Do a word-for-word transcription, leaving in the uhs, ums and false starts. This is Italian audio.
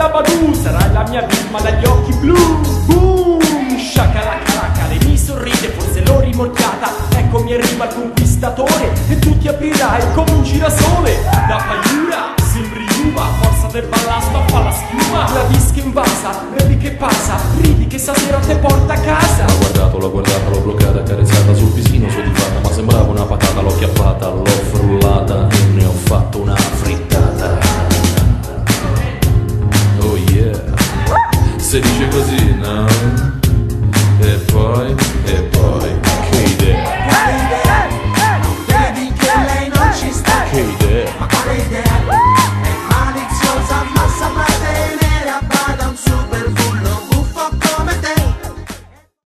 badabadoo, sarai la mia vittima dagli occhi blu. Boom, shakalaka, lei mi sorride, forse l'ho rimorchiata. Eccomi arriva il conquistatore e tu ti aprirai come un girasole. Da paura sembri uva, forza del ballasma fa la schiuma. La disca invasa, vedi che passa, ridi che stasera te porta a casa. L'ho guardato, l'ho guardata, l'ho bloccata, accarezzata sul visino soddisfatta, ma sembrava una patata, l'ho chiappata, l'ho frullata e ne ho fatto una frittata. Oh yeah, se dice così, no?